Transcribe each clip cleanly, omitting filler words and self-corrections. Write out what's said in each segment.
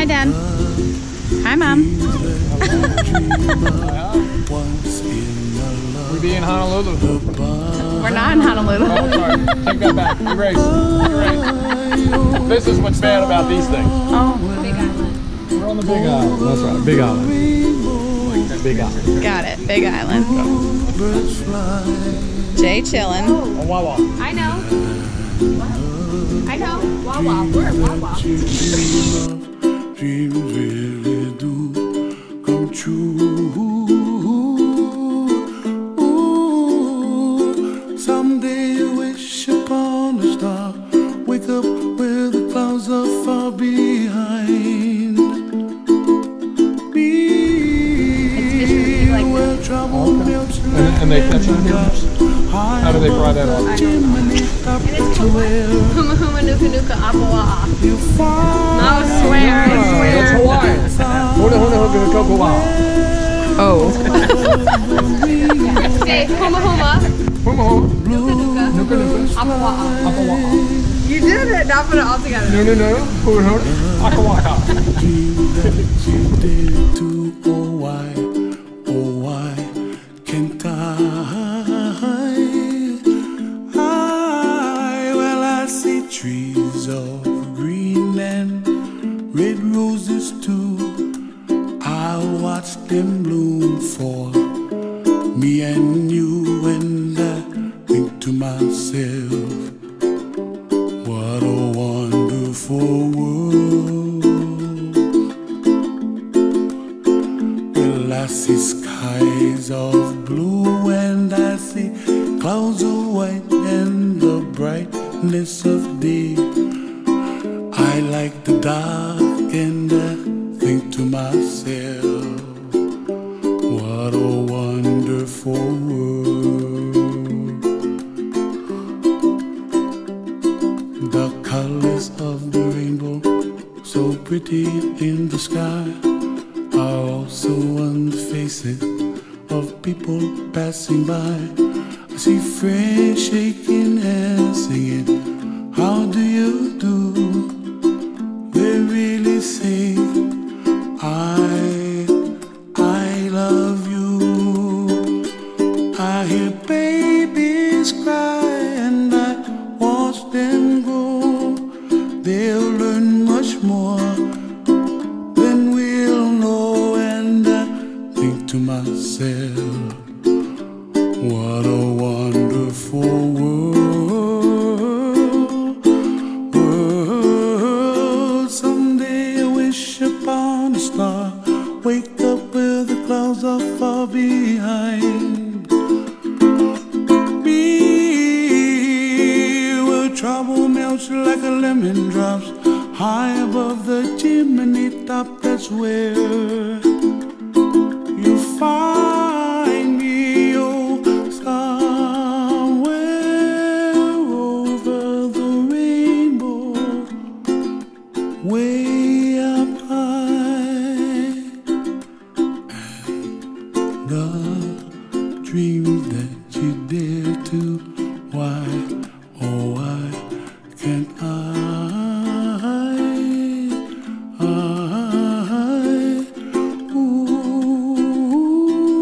Hi, Dad. Hi, Mom. We be in Honolulu. We're not in Honolulu. Oh, sorry. Take that back. Erase. Erase. This is what's bad about these things. Oh, Big Island. We're on the Big Island. That's right. Big Island. Big Island. Got it. Big Island. Jay chillin'. Oh, Wawa. I know. I know. Wawa. We're at Wawa. Dreams really do come true. Someday you wish upon a star, wake up where the clouds are far behind. Where trouble melts And they catch on here? How do they fry that up? Huma huma nuka nuka apawa'a. You find No, swear, I swear. That's Hawaiian. Huna huna huna koko wa. Oh. Say huma huma Huma huma. nuka Nuka nuka. apawa'a. Akawaha. You did it. Now put it all together. No, no, no. Huna huna. Akawaka. you did too. Oh why can't well, I see trees of green and red roses too. I'll watch them bloom for me and you, and I think to myself, what a wonderful world. Well, I see skies of blue and I see clouds of white and the brightness of day. I like the dark and I think to myself, what a wonderful world. The colors of the rainbow, so pretty in the sky, are also on the faces of people passing by. I see friends shaking hands, singing, how do you do? They really say, I love you. I hear babies cry and I watch them grow. They'll learn much more than we'll know, and I think to myself, what a wonderful world. Someday I wish upon a star, wake up where the clouds are far behind me, where trouble melts like a lemon drops high above the chimney top. That's where you find me, oh, somewhere over the rainbow, way up high. And the dreams that you dare to, why, oh why can't I? Ooh,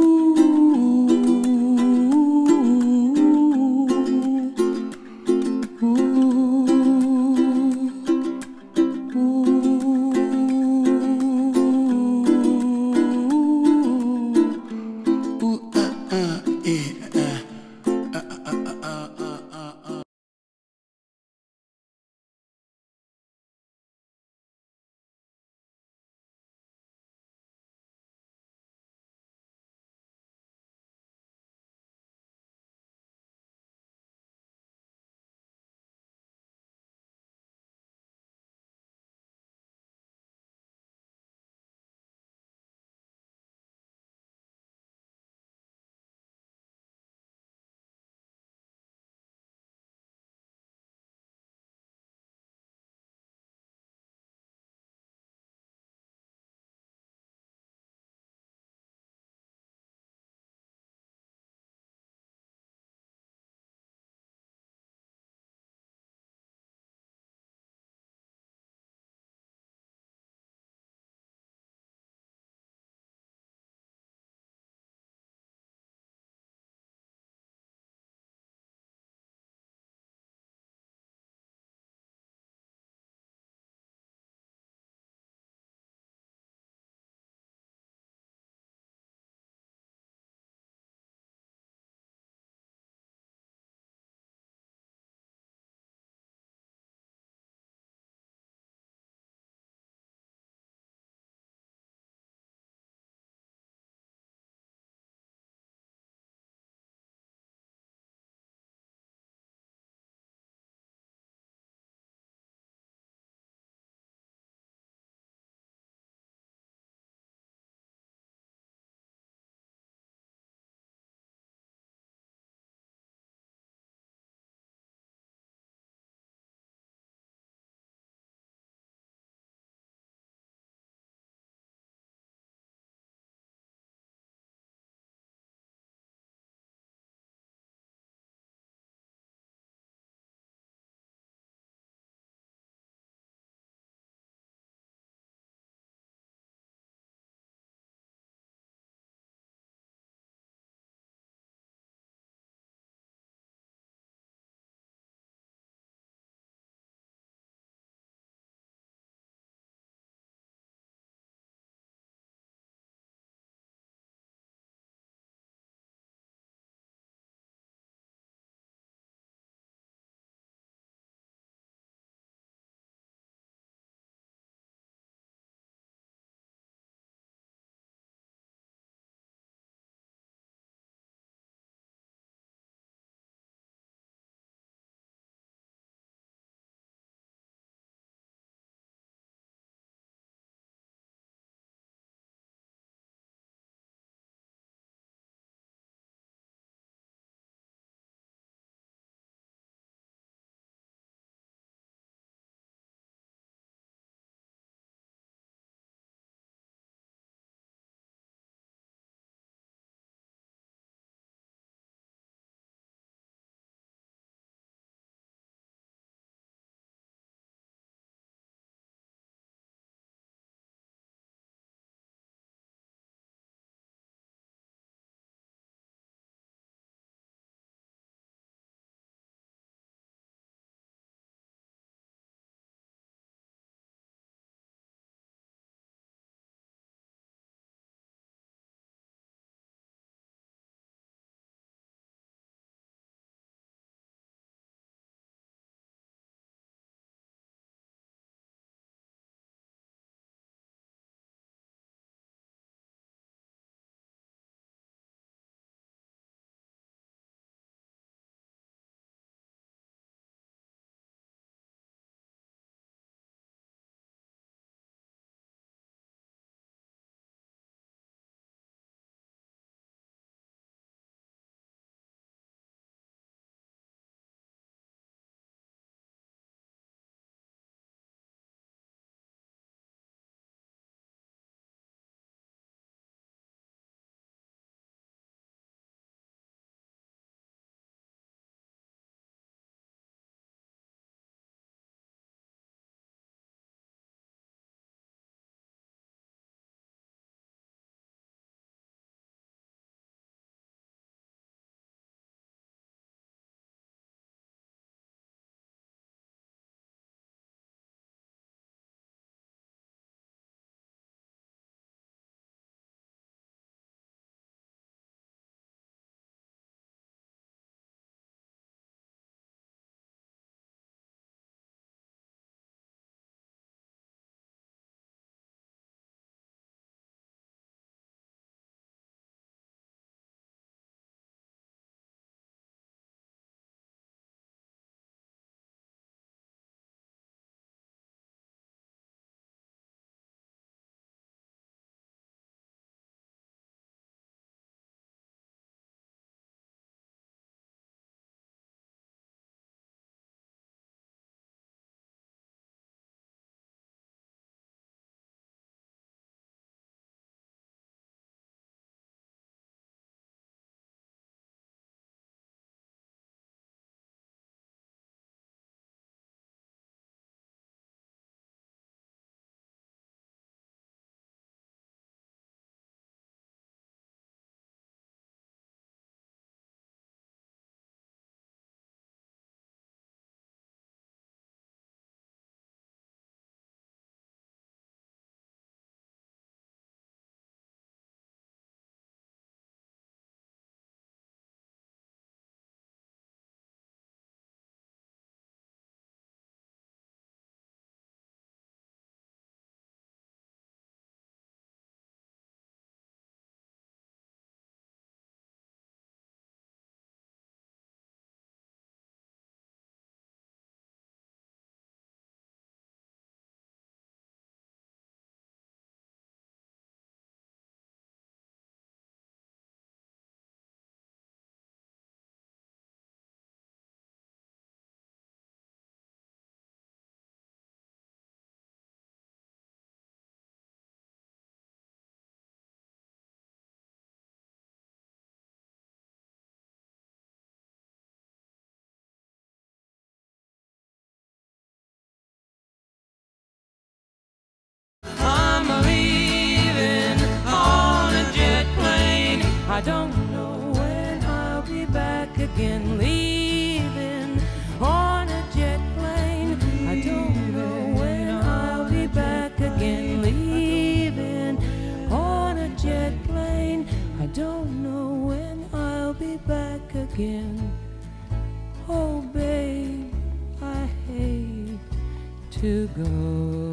I don't know when I'll be back again, leaving on a jet plane. I don't know when I'll be back again, leaving on a jet plane. I don't know when I'll be back again. Oh babe, I hate to go.